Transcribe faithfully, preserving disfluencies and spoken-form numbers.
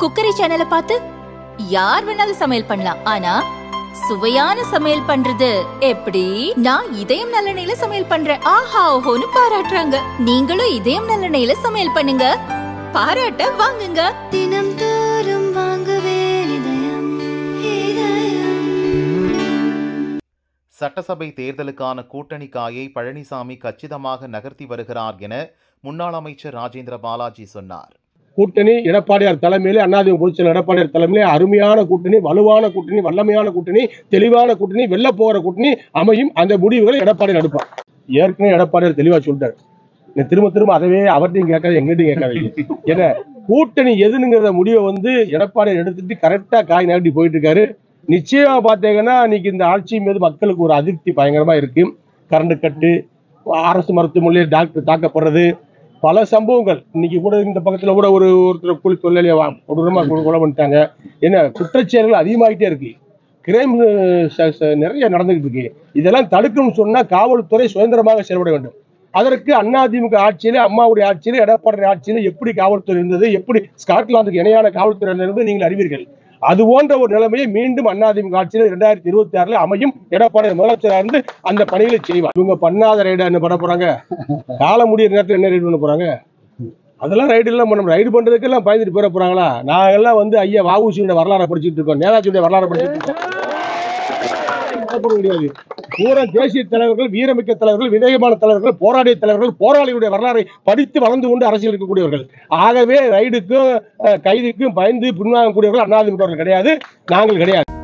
Cookery சேனலை பார்த்து யார் வேணாலும் சமையல் பண்ணலாம். ஆனா சுவையான சமையல் பண்றது எப்படி? நான் இதயம் நல்லெண்ணெயில சமையல் பண்றேன். ஆஹா ஓஹோன்னு பாராட்டுறாங்க. நீங்களும் இதயம் நல்லெண்ணெயில சமையல் பண்ணுங்க, பாராட்ட வாங்குங்க. தினம் தோறும் வாங்குவே இதயம் இதயம். சட்டசபை தேர்தலுக்கான கூட்டணி காயை பழனிசாமி கச்சிதமாக நகர்த்தி வருகிறார் என முன்னாள் அமைச்சர் ராஜேந்திர பாலாஜி சொன்னார். கூட்டணி எடப்பாடியார் தலைமையிலே, அதிமுக பொதுச் செயலாளர் எடப்பாடியார் தலைமையிலே அருமையான கூட்டணி, வலுவான கூட்டணி, வல்லமையான கூட்டணி, தெளிவான கூட்டணி, வெல்ல போகிற கூட்டணி அமையும். அந்த முடிவுகளை எடப்பாடியார் எடுப்பார். ஏற்கனவே எடப்பாடியார் தெளிவா சொல்லிட்டார். திரும்ப திரும்ப அதவே அவர்கிட்டையும் கேட்காது, எங்கிட்டையும் கேட்காது. ஏன்னா கூட்டணி எதுனுங்கிற முடிவை வந்து எடப்பாடியார் எடுத்துட்டு கரெக்டா காய் நகட்டி போயிட்டு இருக்காரு. நிச்சயமா பார்த்தீங்கன்னா இன்னைக்கு இந்த ஆட்சி மீது மக்களுக்கு ஒரு அதிருப்தி பயங்கரமா இருக்கு. கரண்ட் கட்டு, அரசு மருத்துவமனையில் டாக்டர் தாக்கப்படுறது, பல சம்பவங்கள். இன்னைக்கு கூட இந்த பக்கத்துல கூட ஒரு ஒருத்தர் கூலி தொழிலாளியை கொடூரமா கொலை பண்ணிட்டாங்க. ஏன்னா குற்றச்செயல்கள் அதிகமாகிட்டே இருக்கு, கிரைம் நிறைய நடந்துகிட்டு இருக்கு. இதெல்லாம் தடுக்கணும்னு சொன்னா காவல்துறை சுதந்திரமாக செயல்பட வேண்டும். அதற்கு அதிமுக ஆட்சியில, அம்மாவுடைய ஆட்சியில, எடப்பாடி ஆட்சியில எப்படி காவல்துறை இருந்தது, எப்படி ஸ்காட்லாந்துக்கு இணையான காவல்துறை இருந்தது நீங்கள் அறிவீர்கள். அது போன்ற ஒரு நிலைமையை மீண்டும் அதிமுக ஆட்சியில் இரண்டாயிரத்தி இருபத்தி ஆறுல அமையும். எடப்பாடி முதலமைச்சராக இருந்து அந்த பணிகளை செய்வார். இவங்க பண்ணாத ரைடா என்ன பண்ண போறாங்க? கால முடிய நேரத்தில் என்ன ரைடு பண்ண போறாங்க? அதெல்லாம் ரைடு எல்லாம் பண்ண ரைடு பண்றதுக்கு எல்லாம் பயந்துட்டு போயிட போறாங்களா? நாங்கெல்லாம் வந்து ஐயா வஉசியோட வரலாறு படிச்சுட்டு இருக்கோம், நேதாஜியுடைய வரலாறு படிச்சுட்டு இருக்கோம். முடியாது. பூரா தேசிய தலைவர்கள், வீரமிக்க தலைவர்கள், விவேகமான தலைவர்கள், போராடிய தலைவர்கள், போராளிகளுடைய வரலாறை படித்து வளர்ந்து கொண்டு அரசியல் இருக்கக்கூடியவர்கள். ஆகவே ரைடுக்கும் கைதுக்கும் பயந்து பின்வாங்கக்கூடியவர்கள் அதிமுக கிடையாது, நாங்கள் கிடையாது.